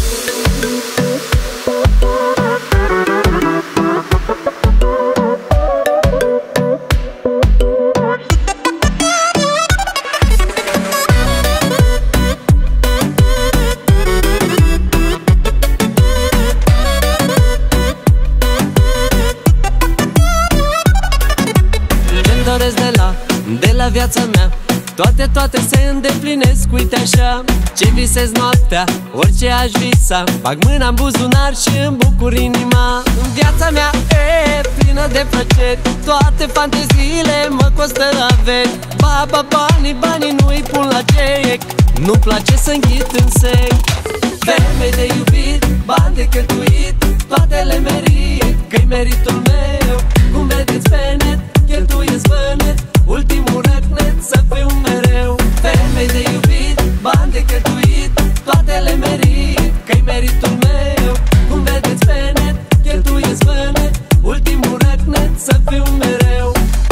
De la viața mea toate se îndeplinesc, uite așa. Ce visez noaptea, orice aș visa, bag mâna în buzunar și îmi bucur inima. Viața mea e plină de plăceri, toate fanteziile mă costă averi. Banii nu-i pun la cec, nu-mi place să înghit în sec. Femei de iubit, bani de cheltuit, toate le merit, că-i meritul meu. Cum vedeți pe net, cheltuiesc bănet, ultimul răcnet să fiu mereu. Femei de iubit, bani de cheltuit, toate le merit, că-i meritul meu. Cum vedeți pe net, cheltuiesc bănet, ultimul răcnet să fiu mereu.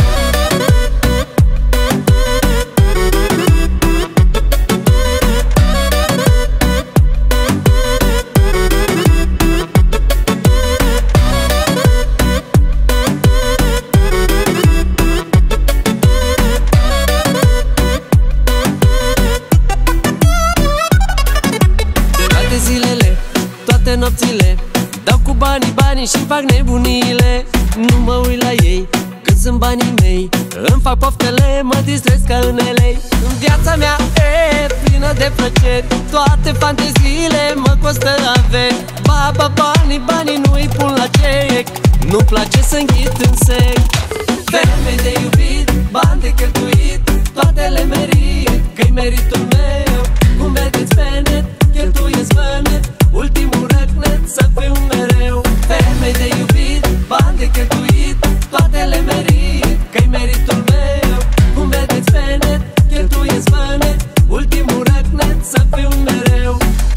Toate nopțile dau cu banii și fac nebunile. Nu mă uit la ei când sunt banii mei, îmi fac poftele, mă distrez ca în LA. În viața mea e plină de plăceri, toate fanteziile mă costă averi. Banii nu-i pun la cec, nu-mi place să înghit în sec. Femei de iubit, bani de cheltuit, toate le merit, că-i meritul meu. Cum vedeți pe net, cheltuiesc bănet, ultimul răcnet să fiu mereu. Femei de iubit, bani de cheltuit, toate le merit, că-i meritul meu. Cum vedeți pe net, cheltuiesc bănet, ultimul răcnet să fiu mereu.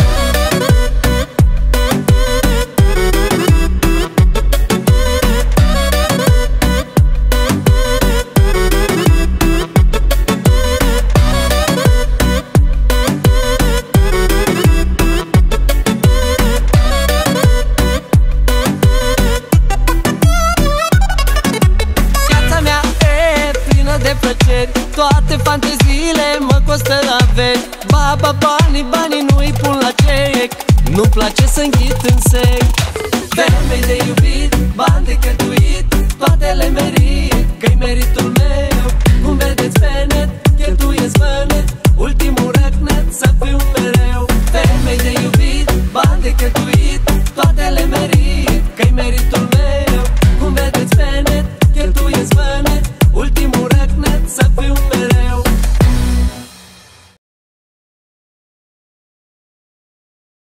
Toate fanteziile mă costă averi. Banii nu-i pun la cec, nu-mi place să înghit în sec. Femei de iubit, bani de cheltuit, toate le merit, că-i meritul meu. Cum vedeți pe net,